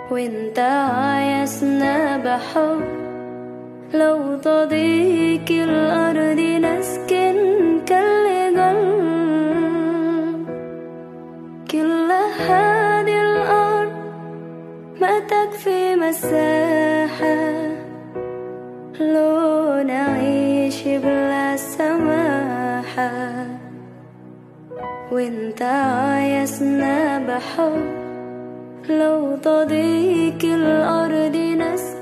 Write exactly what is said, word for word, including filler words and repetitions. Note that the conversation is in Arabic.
وانت عايزنا بحب، لو تضيق الأرض نسكن كالجل. كل هذه الأرض ما تكفي مساحة لو نعيش بلا سماحة. وانت عايزنا بحب، لو تضيق الأرض نسكن